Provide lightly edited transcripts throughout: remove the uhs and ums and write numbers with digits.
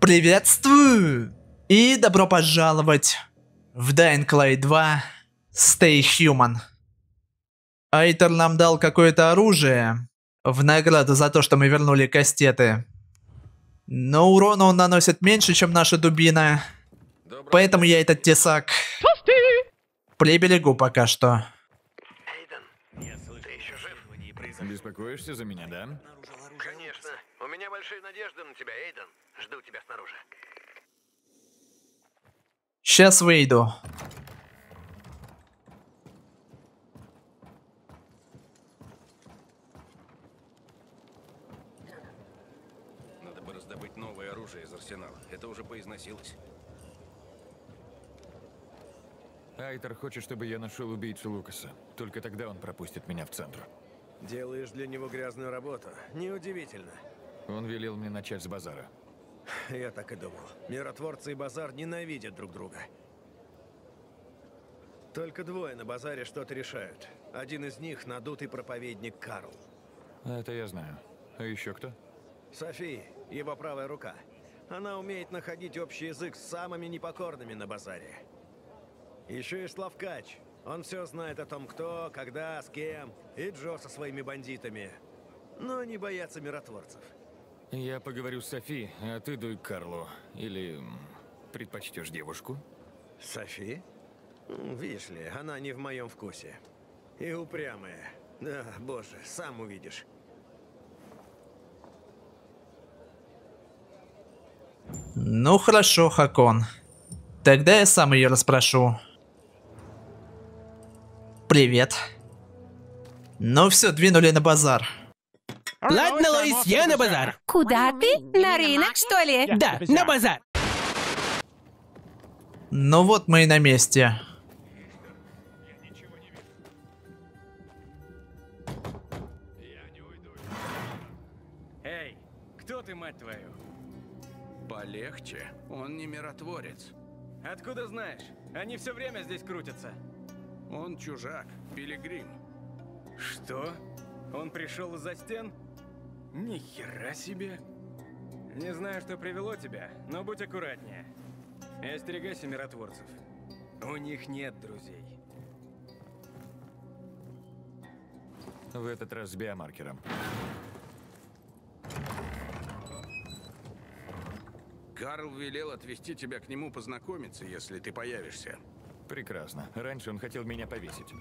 Приветствую! И добро пожаловать в Dying Light 2 Stay Human. Айтер нам дал какое-то оружие в награду за то, что мы вернули кастеты. Но урона он наносит меньше, чем наша дубина. Поэтому я этот тесак приберегу пока что. Эйден, ты еще жив? Беспокоишься за меня, да? Конечно. У меня большие надежды на тебя, Эйден. Жду тебя снаружи. Сейчас выйду. Надо бы раздобыть новое оружие из арсенала. Это уже поизносилось. Айтер хочет, чтобы я нашел убийцу Лукаса. Только тогда он пропустит меня в центр. Делаешь для него грязную работу. Неудивительно. Он велел мне начать с базара. Я так и думал. Миротворцы и базар ненавидят друг друга. Только двое на базаре что-то решают. Один из них — надутый проповедник Карл. Это я знаю. А еще кто? Софи, его правая рука. Она умеет находить общий язык с самыми непокорными на базаре. Еще и Славкач. Он все знает о том, кто, когда, с кем. И Джо со своими бандитами. Но они боятся миротворцев. Я поговорю с Софи, а ты дуй к Карлу. Или предпочтешь девушку? Софи? Видишь ли, она не в моем вкусе. И упрямая. Да, боже, сам увидишь. Ну хорошо, Хакон. Тогда я сам ее расспрошу. Привет. Ну все, двинули на базар. Ладно, Лоис, я на базар. Куда ты? На рынок, что ли? Да, на базар. Ну вот мы и на месте. Эй, кто ты, мать твою? Полегче. Он не миротворец. Откуда знаешь? Они все время здесь крутятся. Он чужак, пилигрим. Что? Он пришел из-за стен? Ни хера себе. Не знаю, что привело тебя, но будь аккуратнее. И остерегайся миротворцев. У них нет друзей. В этот раз с биомаркером. Карл велел отвезти тебя к нему познакомиться, если ты появишься. Прекрасно. Раньше он хотел меня повесить.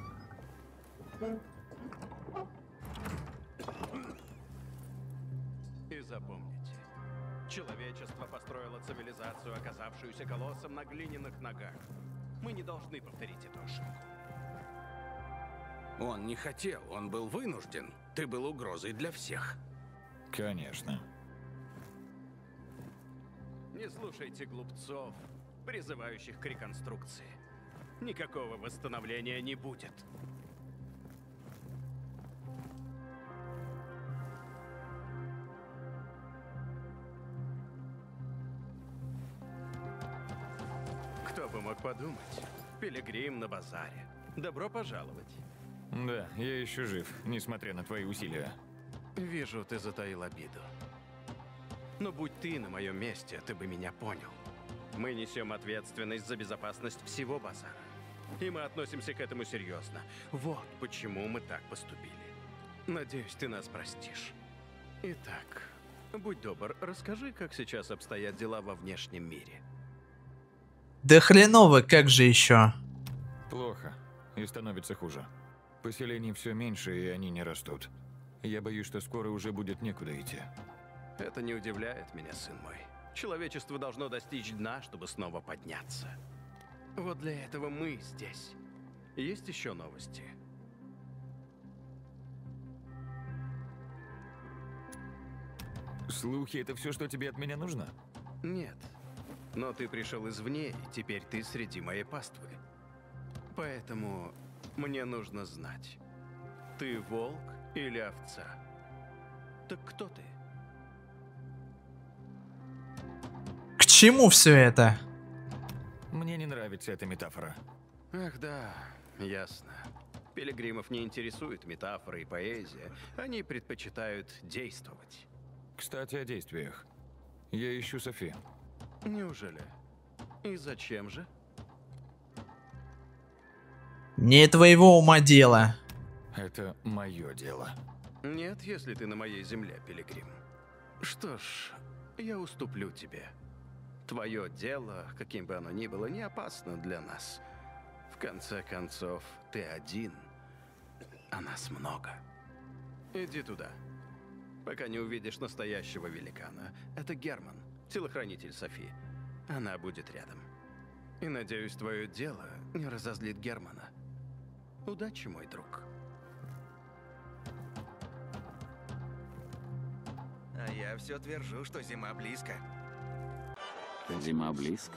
И запомните, человечество построило цивилизацию, оказавшуюся колоссом на глиняных ногах. Мы не должны повторить эту ошибку. Он не хотел, он был вынужден. Ты был угрозой для всех. Конечно. Не слушайте глупцов, призывающих к реконструкции. Никакого восстановления не будет. Кто бы мог подумать? Пилигрим на базаре. Добро пожаловать. Да, я еще жив, несмотря на твои усилия. Вижу, ты затаил обиду. Но будь ты на моем месте, ты бы меня понял. Мы несем ответственность за безопасность всего базара. И мы относимся к этому серьезно. Вот почему мы так поступили. Надеюсь, ты нас простишь. Итак, будь добр, расскажи, как сейчас обстоят дела во внешнем мире. Да хреново, как же еще? Плохо. И становится хуже. Поселений все меньше, и они не растут. Я боюсь, что скоро уже будет некуда идти. Это не удивляет меня, сын мой. Человечество должно достичь дна, чтобы снова подняться. Вот для этого мы здесь. Есть еще новости? Слухи — это все, что тебе от меня нужно? Нет. Но ты пришел извне, и теперь ты среди моей паствы. Поэтому мне нужно знать, ты волк или овца? Так кто ты? К чему все это? Мне не нравится эта метафора. Ах да, ясно. Пилигримов не интересуют метафоры и поэзия. Они предпочитают действовать. Кстати, о действиях. Я ищу Софи. Неужели? И зачем же? Не твоего ума дело. Это мое дело. Нет, если ты на моей земле, Пилигрим. Что ж, я уступлю тебе. Твое дело, каким бы оно ни было, не опасно для нас. В конце концов, ты один, а нас много. Иди туда, пока не увидишь настоящего великана. Это Герман, телохранитель Софи. Она будет рядом. И надеюсь, твое дело не разозлит Германа. Удачи, мой друг. А я все твержу, что зима близко. Зима близко.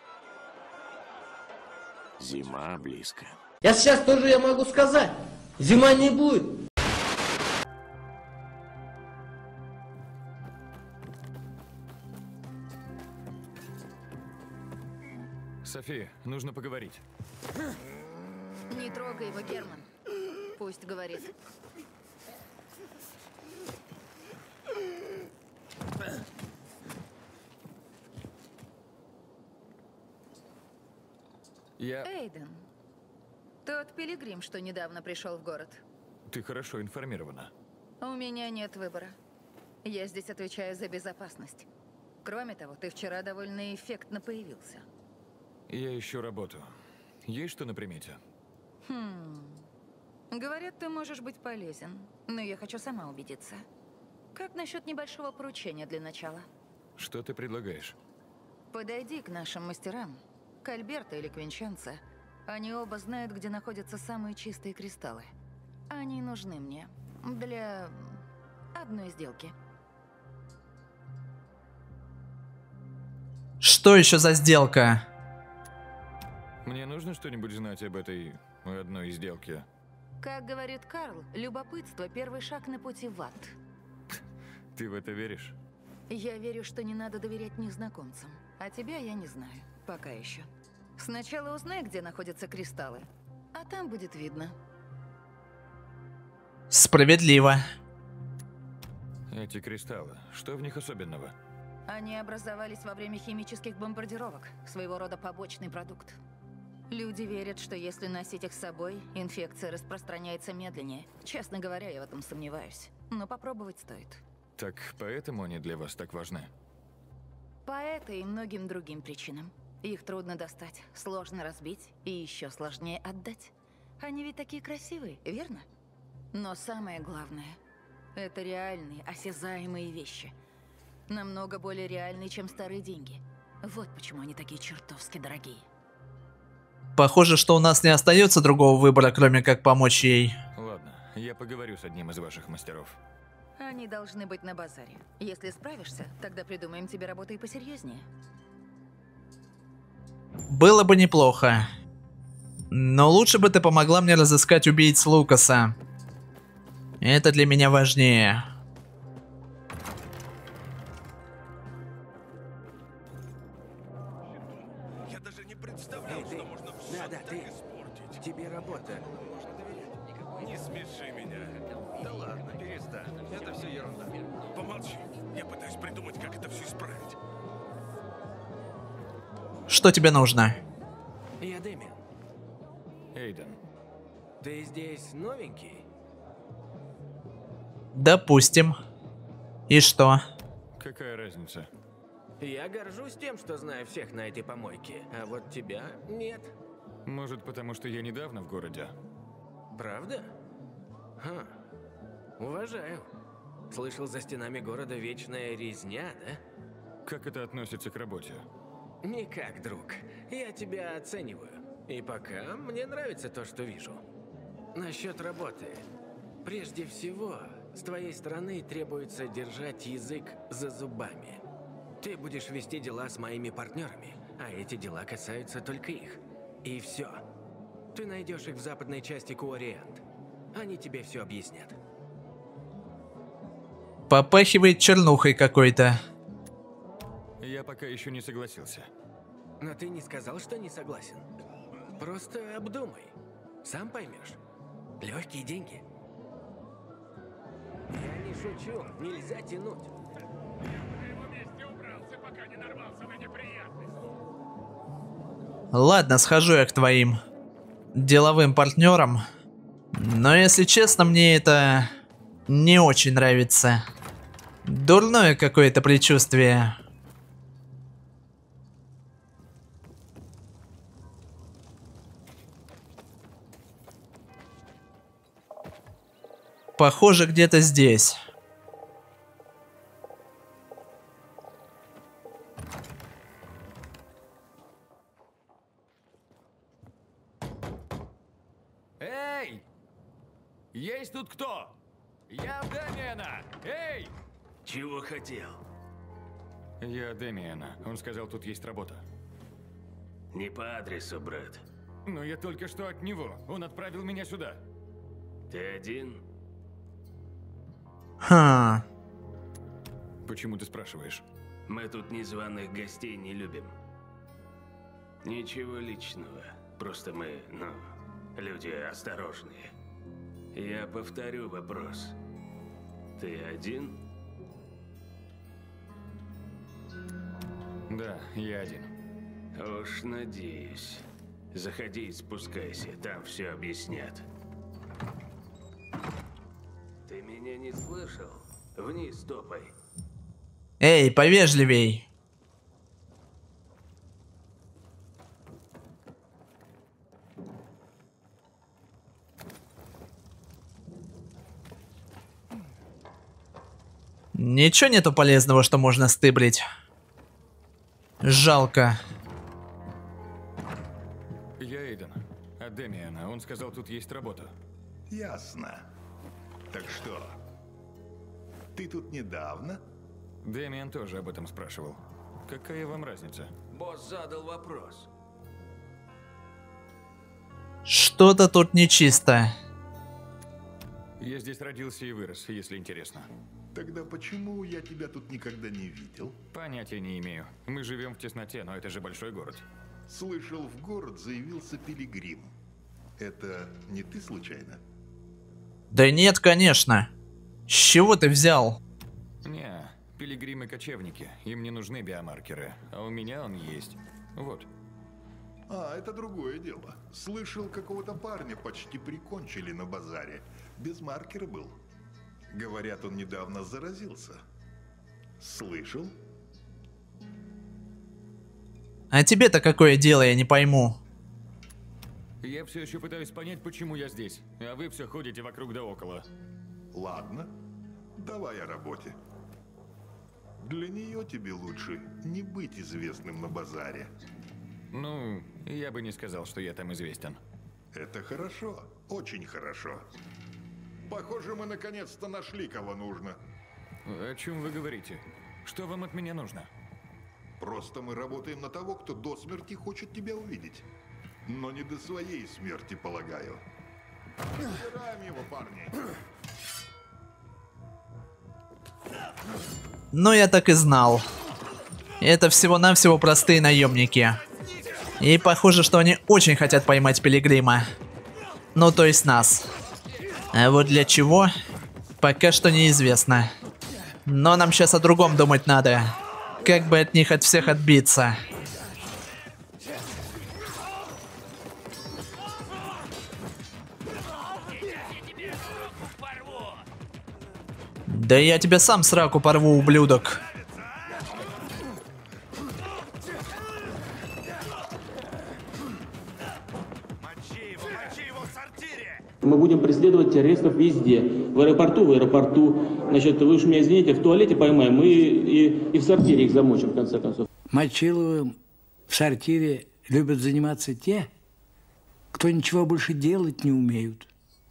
Зима близко. Я сейчас тоже я могу сказать. Зима не будет. София, нужно поговорить. Не трогай его, Герман. Пусть говорит. Эйден, тот пилигрим, что недавно пришел в город. Ты хорошо информирована. У меня нет выбора. Я здесь отвечаю за безопасность. Кроме того, ты вчера довольно эффектно появился. Я ищу работу. Есть что на примете? Говорят, ты можешь быть полезен, но я хочу сама убедиться. Как насчет небольшого поручения для начала? Что ты предлагаешь? Подойди к нашим мастерам, к Альберто или к Винченцо. Они оба знают, где находятся самые чистые кристаллы. Они нужны мне для одной сделки. Что еще за сделка? Мне нужно что-нибудь знать об этой одной сделке. Как говорит Карл, любопытство – первый шаг на пути в ад. Ты в это веришь? Я верю, что не надо доверять незнакомцам. А тебя я не знаю. Пока еще. Сначала узнай, где находятся кристаллы. А там будет видно. Справедливо. Эти кристаллы, что в них особенного? Они образовались во время химических бомбардировок. Своего рода побочный продукт. Люди верят, что если носить их с собой, инфекция распространяется медленнее. Честно говоря, я в этом сомневаюсь. Но попробовать стоит. Так поэтому они для вас так важны? По этой и многим другим причинам. Их трудно достать, сложно разбить и еще сложнее отдать. Они ведь такие красивые, верно? Но самое главное – это реальные, осязаемые вещи. Намного более реальные, чем старые деньги. Вот почему они такие чертовски дорогие. Похоже, что у нас не остается другого выбора, кроме как помочь ей. Ладно, я поговорю с одним из ваших мастеров. Они должны быть на базаре. Если справишься, тогда придумаем тебе работу и посерьезнее. Было бы неплохо. Но лучше бы ты помогла мне разыскать убийц Лукаса. Это для меня важнее. Я даже не представлял, что можно все так испортить. Тебе работа. Не смеши меня. Да ладно, перестань. Это все ерунда. Помолчи. Я пытаюсь придумать, как это все исправить. Что тебе нужно? Я Дэмиан. Эйден. Ты здесь новенький? Допустим. И что? Какая разница? Я горжусь тем, что знаю всех на этой помойке, а вот тебя нет. Может, потому что я недавно в городе? Правда? Ха. Уважаю. Слышал, за стенами города вечная резня, да? Как это относится к работе? Никак, друг. Я тебя оцениваю. И пока мне нравится то, что вижу. Насчет работы. Прежде всего, с твоей стороны требуется держать язык за зубами. Ты будешь вести дела с моими партнерами, а эти дела касаются только их. И все. Ты найдешь их в западной части Куориант. Они тебе все объяснят. Попахивает чернухой какой-то. Я пока еще не согласился. Но ты не сказал, что не согласен. Просто обдумай. Сам поймешь. Легкие деньги. Я не шучу. Нельзя тянуть. Я бы на его месте убрался, пока не нарвался на неприятности. Ладно, схожу я к твоим деловым партнерам. Но если честно, мне это не очень нравится. Дурное какое-то предчувствие. Похоже, где-то здесь. Эй! Есть тут кто? Я Дэмиана! Эй! Чего хотел? Я Дэмиана. Он сказал, тут есть работа. Не по адресу, брат. Но я только что от него. Он отправил меня сюда. Ты один? Ха. Почему ты спрашиваешь? Мы тут незваных гостей не любим. Ничего личного. Просто мы, люди осторожные. Я повторю вопрос. Ты один? Да, я один. Уж надеюсь. Заходи и спускайся, там все объяснят. Ты меня не слышал? Вниз топай. Эй, повежливей. Ничего нету полезного, что можно стыбрить. Жалко. Я Эйден. От Дэмиана. Он сказал, тут есть работа. Ясно. Так что? Ты тут недавно? Дэмиан тоже об этом спрашивал. Какая вам разница? Босс задал вопрос. Что-то тут нечисто. Я здесь родился и вырос, если интересно. Тогда почему я тебя тут никогда не видел? Понятия не имею. Мы живем в тесноте, но это же большой город. Слышал, в город заявился пилигрим. Это не ты случайно? Да нет, конечно. С чего ты взял? Не, пилигримы-кочевники. Им не нужны биомаркеры. А у меня он есть. Вот. А, это другое дело. Слышал, какого-то парня почти прикончили на базаре. Без маркера был. Говорят, он недавно заразился. Слышал? А тебе-то какое дело, я не пойму. Я все еще пытаюсь понять, почему я здесь. А вы все ходите вокруг да около. Ладно, давай о работе. Для нее тебе лучше не быть известным на базаре. Ну, я бы не сказал, что я там известен. Это хорошо, очень хорошо. Похоже, мы наконец-то нашли, кого нужно. О чем вы говорите? Что вам от меня нужно? Просто мы работаем на того, кто до смерти хочет тебя увидеть. Но не до своей смерти, полагаю. Убираем его, парни. Ну, я так и знал. Это всего-навсего простые наемники. И похоже, что они очень хотят поймать пилигрима. Ну, то есть нас. А вот для чего, пока что неизвестно. Но нам сейчас о другом думать надо. Как бы от них от всех отбиться. Да я тебе сам сраку порву, ублюдок. Мы будем преследовать террористов везде. В аэропорту. Значит, вы уж меня извините, в туалете поймаем, и в сортире их замочим, в конце концов. Мочиловым в сортире любят заниматься те, кто ничего больше делать не умеют.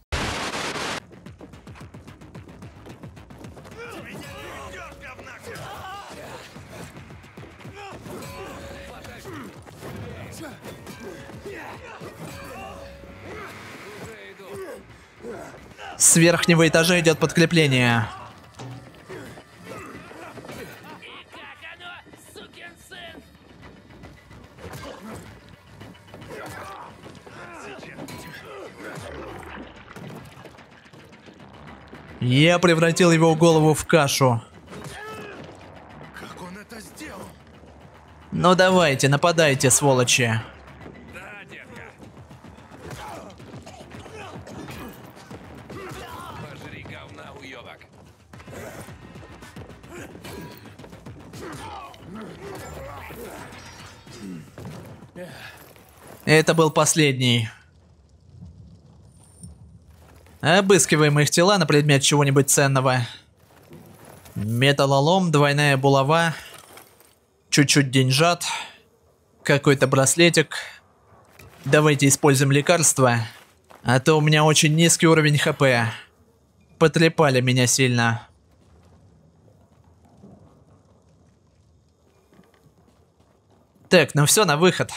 С верхнего этажа идет подкрепление. Я превратил его голову в кашу. Как он это сделал? Ну давайте, нападайте, сволочи. уёбок. Это был последний. Обыскиваем их тела на предмет чего-нибудь ценного. Металлолом, двойная булава, чуть-чуть деньжат, какой-то браслетик. Давайте используем лекарства, а то у меня очень низкий уровень ХП. Потрепали меня сильно. Так, ну все, на выход.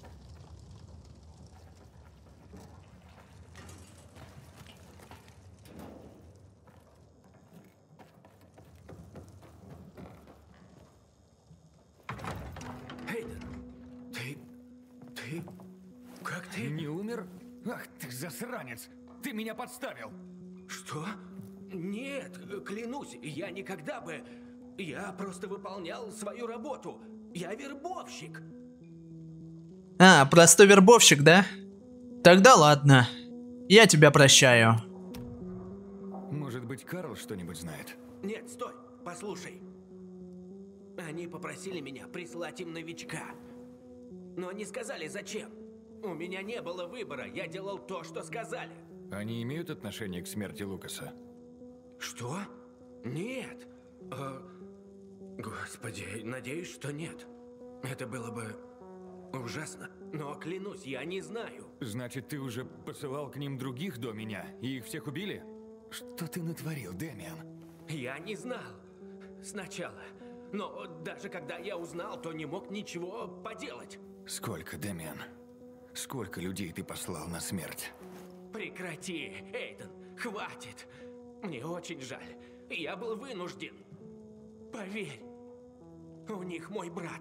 Как ты? Не умер? Ах ты засранец! Ты меня подставил! Что? Нет, клянусь, я никогда бы... Я просто выполнял свою работу. Я вербовщик. А, простой вербовщик, да? Тогда ладно. Я тебя прощаю. Может быть, Карл что-нибудь знает? Нет, стой, послушай. Они попросили меня прислать им новичка. Но они сказали, зачем. У меня не было выбора, я делал то, что сказали. Они имеют отношение к смерти Лукаса? Что? Нет. Господи, надеюсь, что нет. Это было бы ужасно. Но клянусь, я не знаю. Значит, ты уже посылал к ним других до меня, и их всех убили? Что ты натворил, Дэмиан? Я не знал. Сначала. Но даже когда я узнал, то не мог ничего поделать. Сколько, Дэмиан? Сколько людей ты послал на смерть? Прекрати, Эйден. Хватит. Мне очень жаль. Я был вынужден. Поверь, у них мой брат.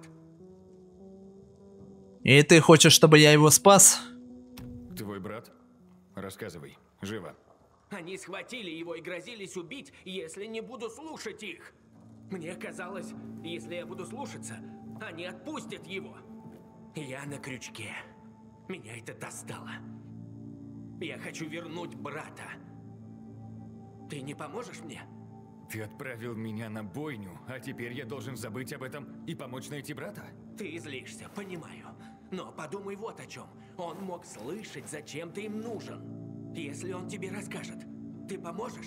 И ты хочешь, чтобы я его спас? Твой брат? Рассказывай. Живо. Они схватили его и грозились убить, если не буду слушать их. Мне казалось, если я буду слушаться, они отпустят его. Я на крючке. Меня это достало. Я хочу вернуть брата. Ты не поможешь мне? Ты отправил меня на бойню, а теперь я должен забыть об этом и помочь найти брата? Ты злишься, понимаю. Но подумай вот о чем. Он мог слышать, зачем ты им нужен. Если он тебе расскажет, ты поможешь?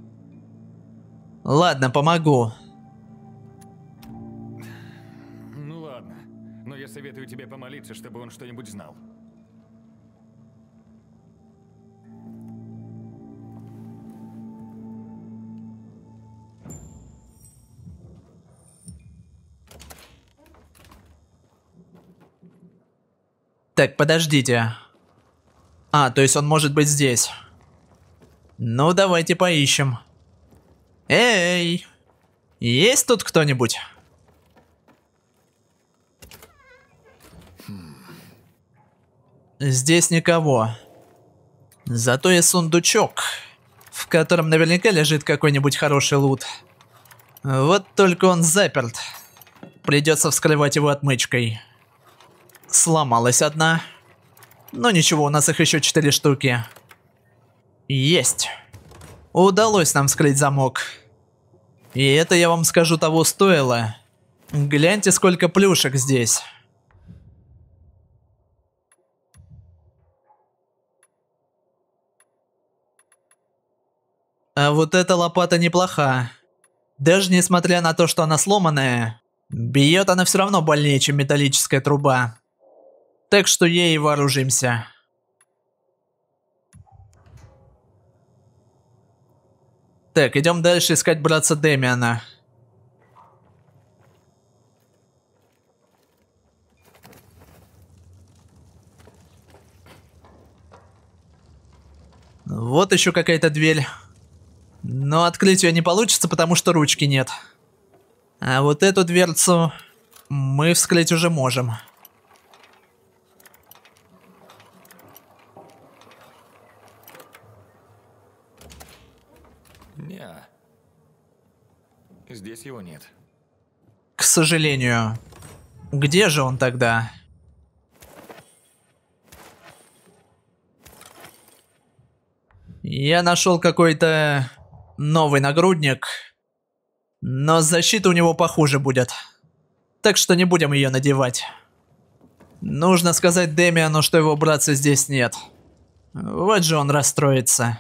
Ладно, помогу. Ну ладно, но я советую тебе помолиться, чтобы он что-нибудь знал. Так, подождите. А, то есть он может быть здесь. Ну, давайте поищем. Эй! Есть тут кто-нибудь? Здесь никого. Зато есть сундучок, в котором наверняка лежит какой-нибудь хороший лут. Вот только он заперт. Придется вскрывать его отмычкой. Сломалась одна. Но ничего, у нас их еще 4 штуки. Есть. Удалось нам вскрыть замок. И это, я вам скажу, того стоило. Гляньте, сколько плюшек здесь. А вот эта лопата неплоха. Даже несмотря на то, что она сломанная, бьет она все равно больнее, чем металлическая труба. Так что ей вооружимся. Так, идем дальше искать братца Дэмиана. Вот еще какая-то дверь. Но открыть ее не получится, потому что ручки нет. А вот эту дверцу мы вскрыть уже можем. Не. Здесь его нет. К сожалению. Где же он тогда? Я нашел какой-то новый нагрудник. Но защита у него похуже будет. Так что не будем ее надевать. Нужно сказать Демиану, что его братца здесь нет. Вот же он расстроится.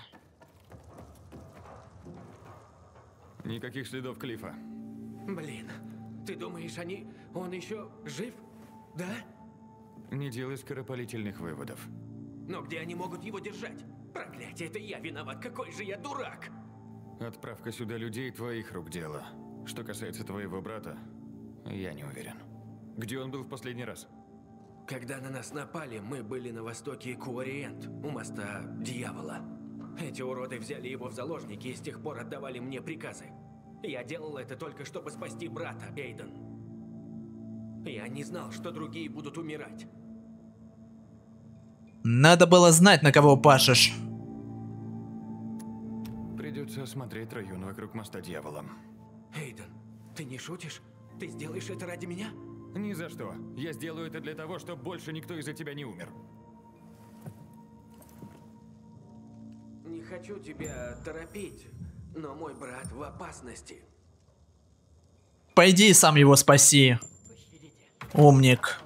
Никаких следов Клифа. Блин, ты думаешь, он еще жив? Да? Не делай скоропалительных выводов. Но где они могут его держать? Проклятие, это я виноват, какой же я дурак! Отправка сюда людей твоих рук дело. Что касается твоего брата, я не уверен. Где он был в последний раз? Когда на нас напали, мы были на востоке Куориент, у моста Дьявола. Эти уроды взяли его в заложники и с тех пор отдавали мне приказы. Я делал это только, чтобы спасти брата, Эйден. Я не знал, что другие будут умирать. Надо было знать, на кого пашешь. Придется осмотреть район вокруг моста Дьявола. Эйден, ты не шутишь? Ты сделаешь это ради меня? Ни за что. Я сделаю это для того, чтобы больше никто из-за тебя не умер. Не хочу тебя торопить, но мой брат в опасности. Пойди и сам его спаси. Умник.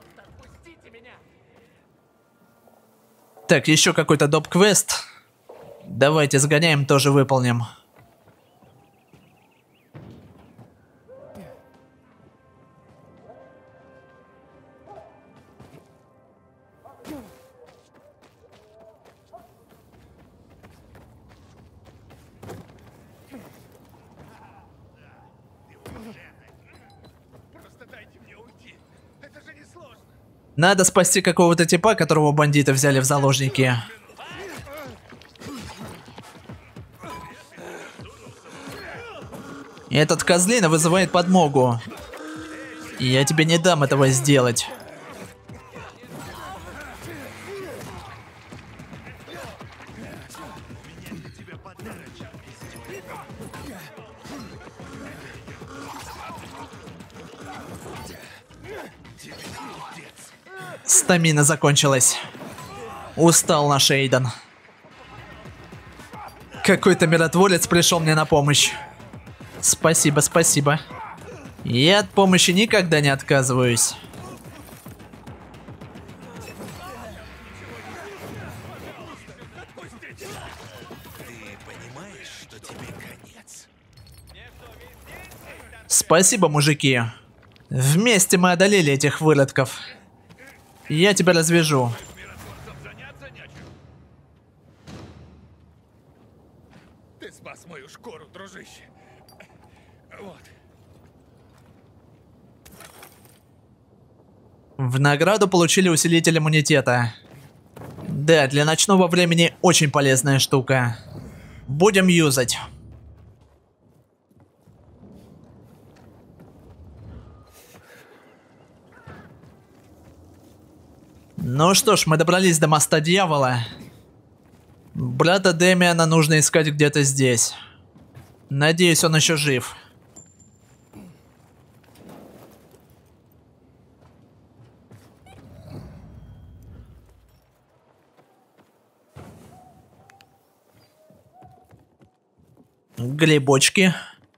Так, еще какой-то доп-квест. Давайте сгоняем, тоже выполним. Надо спасти какого-то типа, которого бандиты взяли в заложники. Этот козлина вызывает подмогу. И я тебе не дам этого сделать. Стамина закончилась. Устал наш Эйден. Какой-то миротворец пришел мне на помощь. Спасибо, спасибо. Я от помощи никогда не отказываюсь. Спасибо, мужики. Вместе мы одолели этих выродков. Я тебя развяжу. Ты спас мою шкуру, дружище. Вот. В награду получили усилитель иммунитета. Да, для ночного времени очень полезная штука. Будем юзать. Ну что ж, мы добрались до моста Дьявола. Брата Демиана нужно искать где-то здесь. Надеюсь, он еще жив. Грибочки.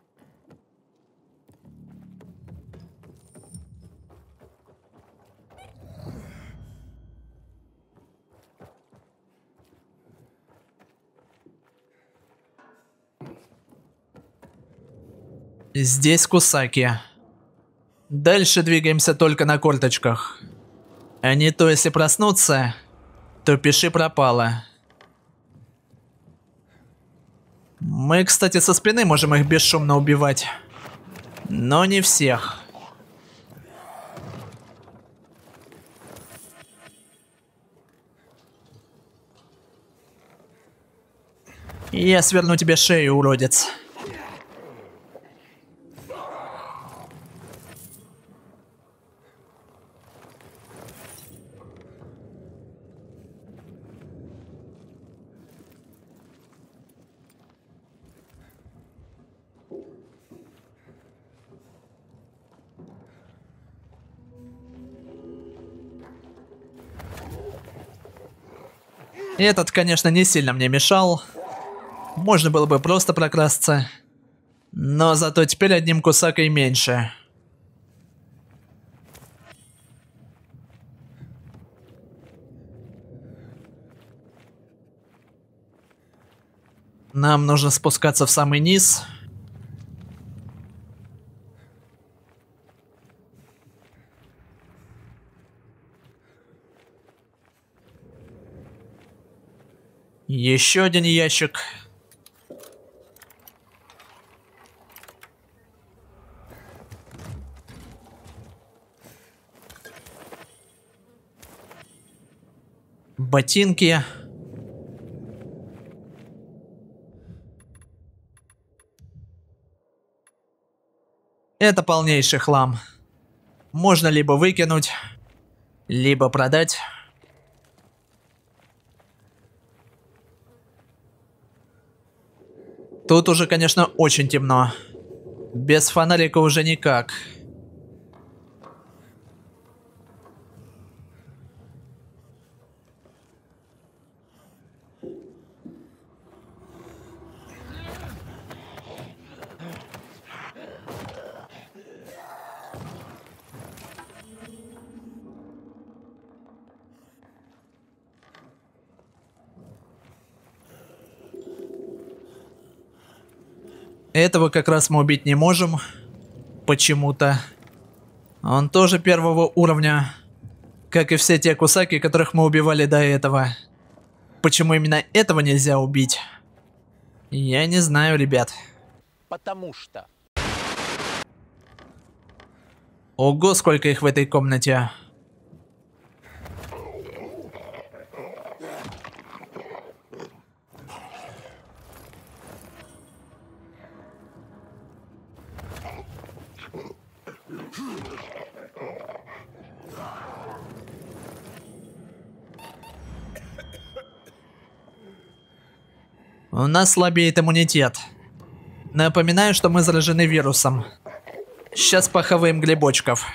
Здесь Кусаки. Дальше двигаемся только на корточках. А не то, если проснуться, то пиши пропало. Мы, кстати, со спины можем их бесшумно убивать. Но не всех. Я сверну тебе шею, уродец. Этот, конечно, не сильно мне мешал. Можно было бы просто прокрасться. Но зато теперь одним Кусакой меньше. Нам нужно спускаться в самый низ. Еще один ящик. Ботинки. Это полнейший хлам. Можно либо выкинуть, либо продать. Тут уже, конечно, очень темно. Без фонарика уже никак. Этого как раз мы убить не можем. Почему-то. Он тоже первого уровня. Как и все те Кусаки, которых мы убивали до этого. Почему именно этого нельзя убить? Я не знаю, ребят. Потому что. Ого, сколько их в этой комнате. У нас слабеет иммунитет. Напоминаю, что мы заражены вирусом. Сейчас похаваем грибочков.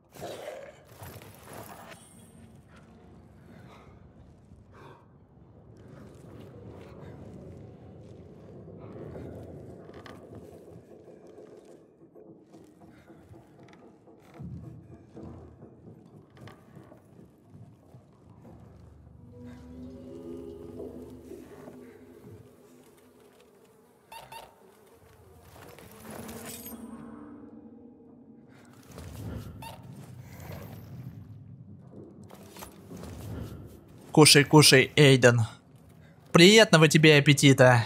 Кушай, кушай, Эйден. Приятного тебе аппетита.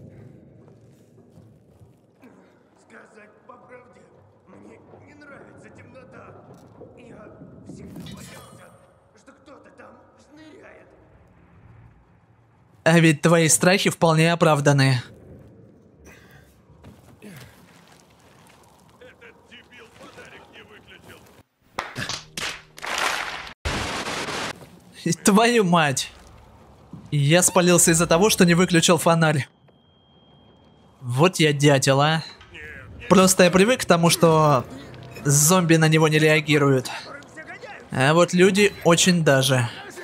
Сказать по правде, мне не нравится темнота. Я всегда боялся, что кто-то там шныряет. А ведь твои страхи вполне оправданы. Твою мать. Я спалился из-за того, что не выключил фонарь. Вот я дятел, а. Просто я привык к тому, что зомби на него не реагируют. А вот люди очень даже.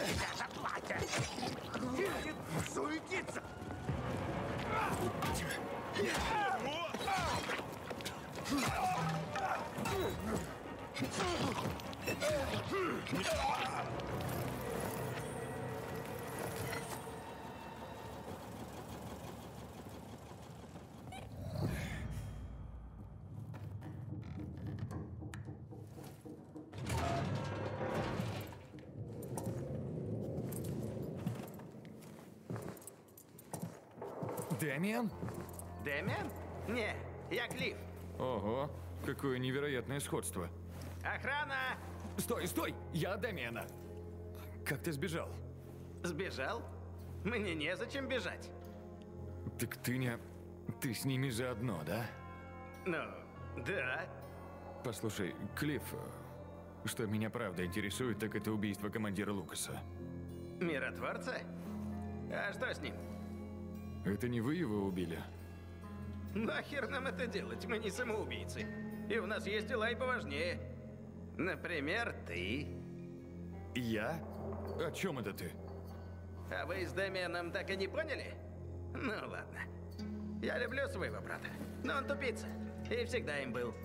Дэмиан? Дэмиан? Не, я Клифф. Ого, какое невероятное сходство. Охрана! Стой, стой! Я Дэмиана. Как ты сбежал? Сбежал? Мне незачем бежать. Так ты не... Ты с ними заодно, да? Ну, да. Послушай, Клифф, что меня правда интересует, так это убийство командира Лукаса. Миротворца? А что с ним? Это не вы его убили? Нахер нам это делать? Мы не самоубийцы. И у нас есть дела и поважнее. Например, ты. Я? О чем это ты? А вы с Дэмианом так и не поняли? Ну ладно. Я люблю своего брата, но он тупица. И всегда им был.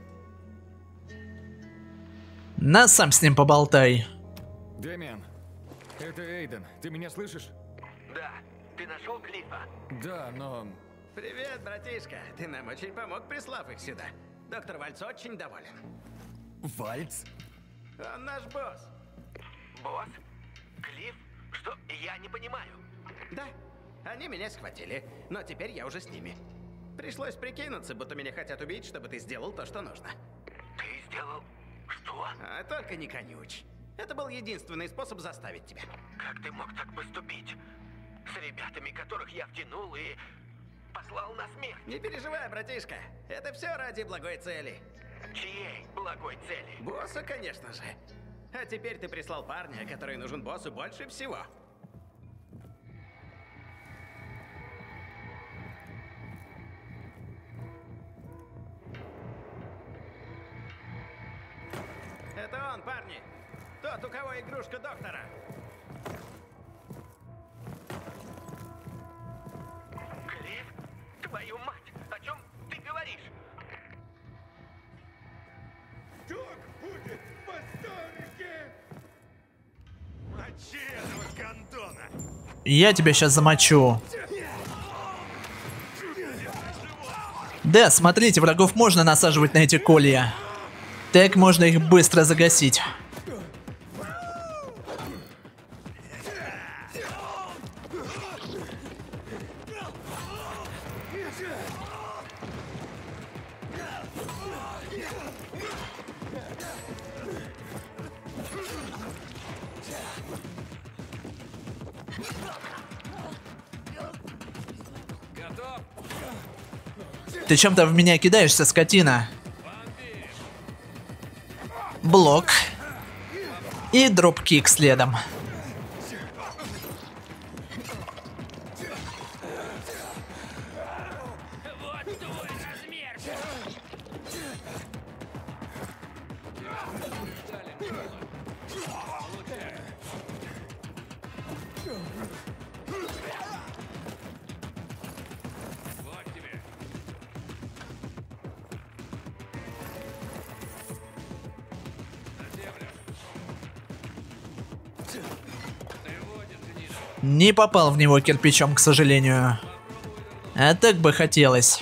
На, сам с ним поболтай. Дэмиан, это Эйден. Ты меня слышишь? Да. Ты нашел Клифа? Да, но... Привет, братишка. Ты нам очень помог, прислав их сюда. Доктор Вальц очень доволен. Вальц? Он наш босс. Босс? Клифф? Что? Я не понимаю. Да. Они меня схватили, но теперь я уже с ними. Пришлось прикинуться, будто меня хотят убить, чтобы ты сделал то, что нужно. Ты сделал... что? А только не конючь. Это был единственный способ заставить тебя. Как ты мог так поступить? С ребятами, которых я втянул и послал на смерть. Не переживай, братишка. Это все ради благой цели. Чьей благой цели? Босса, конечно же. А теперь ты прислал парня, который нужен боссу больше всего. Это он, парни. Тот, у кого игрушка доктора. Клифф? Твою мать! О чем ты говоришь? Так будет в восторге! Мочи этого гондона! Я тебя сейчас замочу. Да, смотрите, врагов можно насаживать на эти колья. Так можно их быстро загасить. Ты чем-то в меня кидаешься, скотина. Блок. И дропкик следом. Не попал в него кирпичом, к сожалению. А так бы хотелось.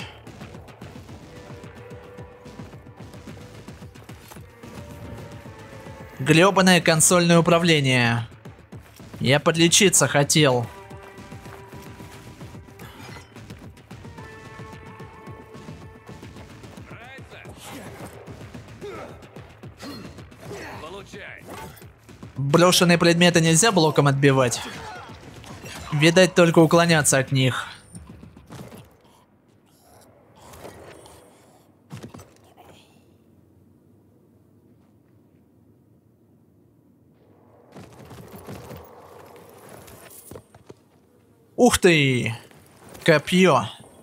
Грёбаное консольное управление. Я подлечиться хотел. Брошенные предметы нельзя блоком отбивать. Видать, только уклоняться от них. Ух ты! Копье.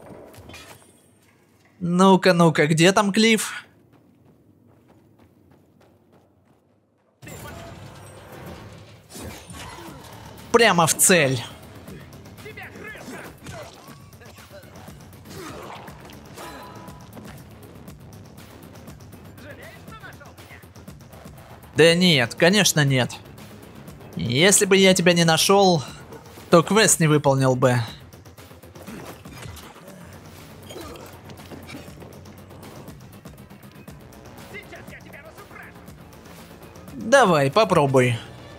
Ну-ка, ну-ка, где там Клифф? Прямо в цель. Да нет, конечно нет. Если бы я тебя не нашел, то квест не выполнил бы. Давай, попробуй.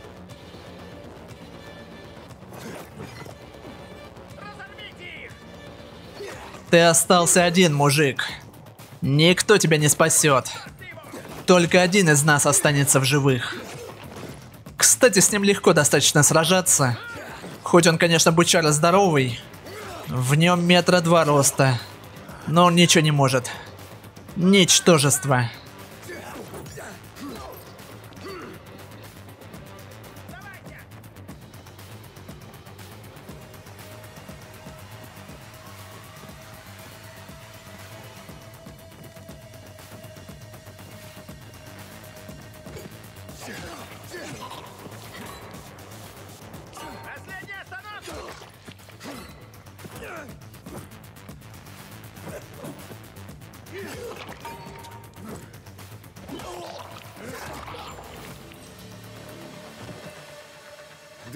Ты остался один, мужик. Никто тебя не спасет. Только один из нас останется в живых. Кстати, с ним легко достаточно сражаться. Хоть он, конечно, бычара здоровый. В нем 2 метра роста. Но он ничего не может. Ничтожество.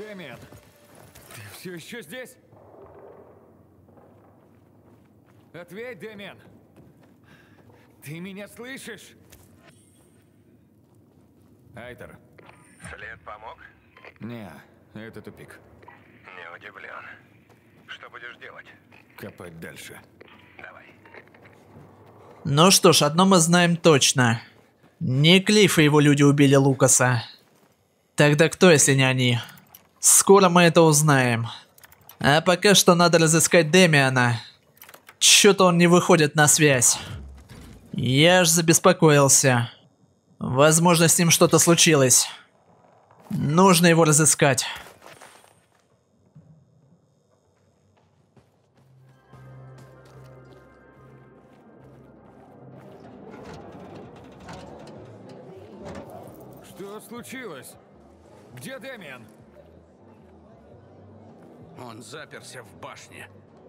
Дэмиан, ты все еще здесь? Ответь, Дэмиан. Ты меня слышишь? Айтер. След помог? Не, это тупик. Не удивлен. Что будешь делать? Копать дальше. Давай. Ну что ж, одно мы знаем точно. Не Клифф и его люди убили Лукаса. Тогда кто, если не они? Скоро мы это узнаем. А пока что надо разыскать Дэмиана. Чё-то он не выходит на связь. Я аж забеспокоился. Возможно, с ним что-то случилось. Нужно его разыскать. Что случилось? Где Дэмиан? Он заперся в башне.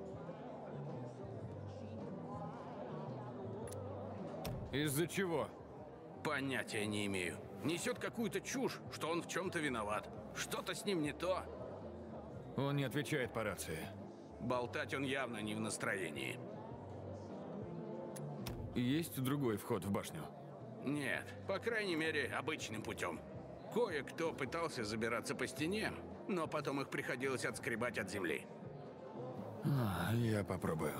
Из-за чего? Понятия не имею. Несет какую-то чушь, что он в чем-то виноват. Что-то с ним не то. Он не отвечает по рации. Болтать он явно не в настроении. Есть другой вход в башню? Нет, по крайней мере, обычным путем. Кое-кто пытался забираться по стене, но потом их приходилось отскребать от земли. Я попробую.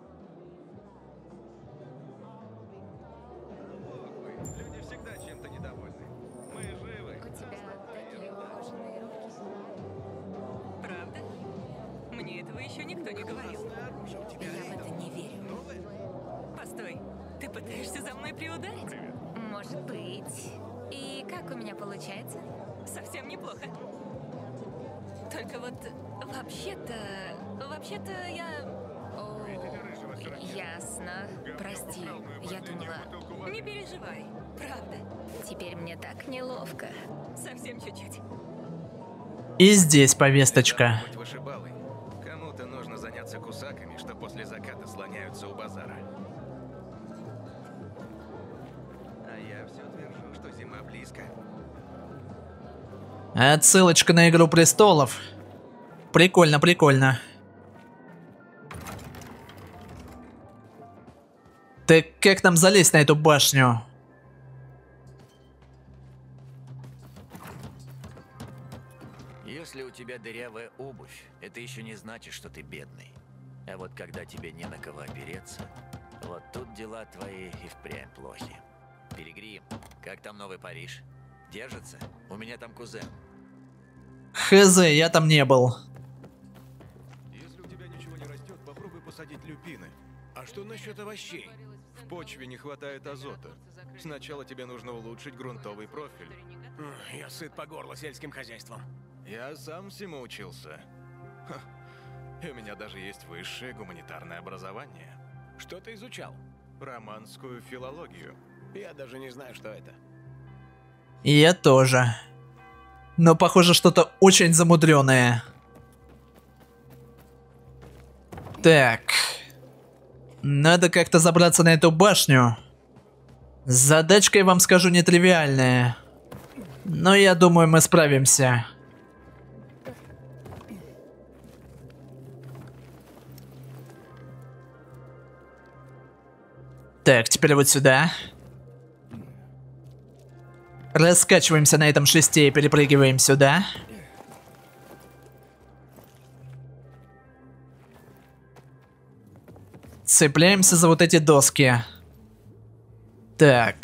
Люди всегда чем-то недовольны. Мы живы. У тебя такие ухоженные руки. Правда? Мне этого еще никто не говорил. Я в это не верю. Постой, ты пытаешься за мной приударить? Может быть. И как у меня получается? Совсем неплохо. Только вот вообще-то я... О, ясно. Прости, я думала... Не переживай, правда. Теперь мне так неловко. Совсем чуть-чуть. И здесь повесточка. Быть вышибалой. Кому-то нужно заняться кусаками, что после заката слоняются у базара. А я все твержу, что зима близко. Отсылочка на Игру Престолов. Прикольно, прикольно. Так как нам залезть на эту башню? Если у тебя дырявая обувь, это еще не значит, что ты бедный. А вот когда тебе не на кого опереться, вот тут дела твои и впрямь плохи. Пилигрим, как там Новый Париж? Держится? У меня там кузен. Хз, я там не был. Если у тебя ничего не растет, попробуй посадить люпины. А что насчет овощей? В почве не хватает азота. Сначала тебе нужно улучшить грунтовый профиль. Я сыт по горло сельским хозяйством. Я сам всему учился. Ха. И у меня даже есть высшее гуманитарное образование. Что ты изучал? Романскую филологию. Я даже не знаю, что это. И я тоже. Но похоже, что-то очень замудренное. Так. Надо как-то забраться на эту башню. Задачка, я вам скажу, нетривиальная. Но я думаю, мы справимся. Так, теперь вот сюда. Раскачиваемся на этом шесте и перепрыгиваем сюда. Цепляемся за вот эти доски. Так.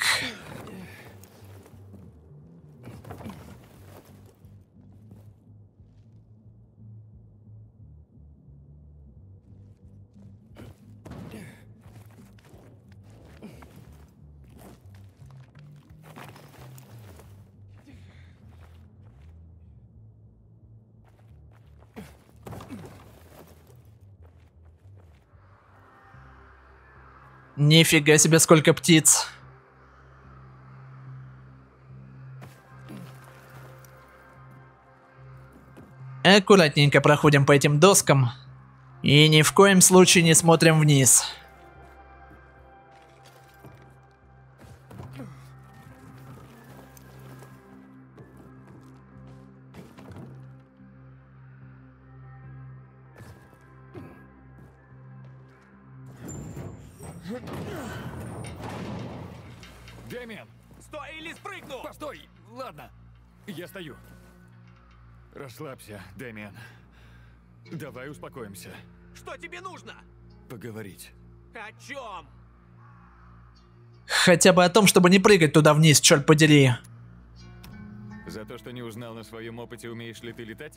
Нифига себе, сколько птиц. Аккуратненько проходим по этим доскам. И ни в коем случае не смотрим вниз. Дэмиан! Стой или спрыгну! Постой! Ладно, я стою. Расслабься, Дэмиан. Давай успокоимся. Что тебе нужно? Поговорить. О чем? Хотя бы о том, чтобы не прыгать туда вниз, черт подери. За то, что не узнал на своем опыте, умеешь ли ты летать?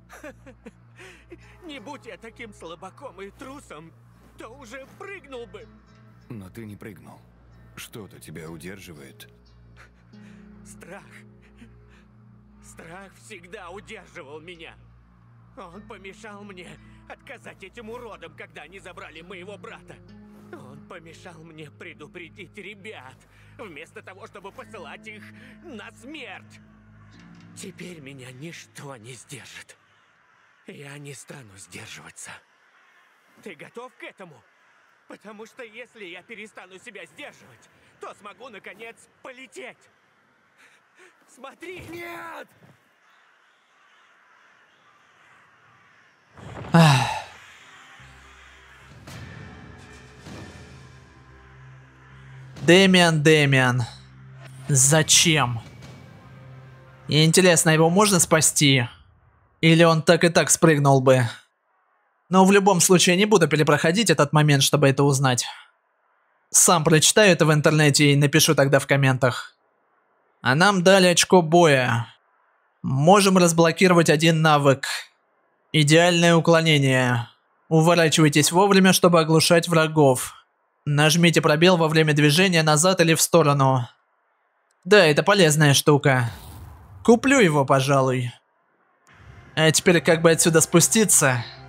Не будь я таким слабаком и трусом, то уже прыгнул бы. Но ты не прыгнул. Что-то тебя удерживает. Страх. Страх всегда удерживал меня. Он помешал мне отказать этим уродам, когда они забрали моего брата. Он помешал мне предупредить ребят, вместо того, чтобы посылать их на смерть. Теперь меня ничто не сдержит. Я не стану сдерживаться. Ты готов к этому? Потому что если я перестану себя сдерживать, то смогу, наконец, полететь. Смотри! Нет! Дэмиан. Зачем? И интересно, его можно спасти? Или он так и так спрыгнул бы? Но в любом случае не буду перепроходить этот момент, чтобы это узнать. Сам прочитаю это в интернете и напишу тогда в комментах. А нам дали очко боя. Можем разблокировать один навык. Идеальное уклонение. Уворачивайтесь вовремя, чтобы оглушать врагов. Нажмите пробел во время движения назад или в сторону. Да, это полезная штука. Куплю его, пожалуй. А теперь как бы отсюда спуститься?